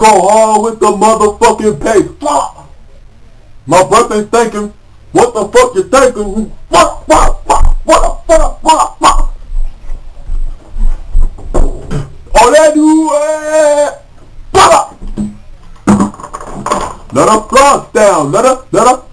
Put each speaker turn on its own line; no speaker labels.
go hard with the motherfucking pace. Fuck. My birthday's thinking, what the fuck you thinking? Fuck. All that do, let her flush down, let her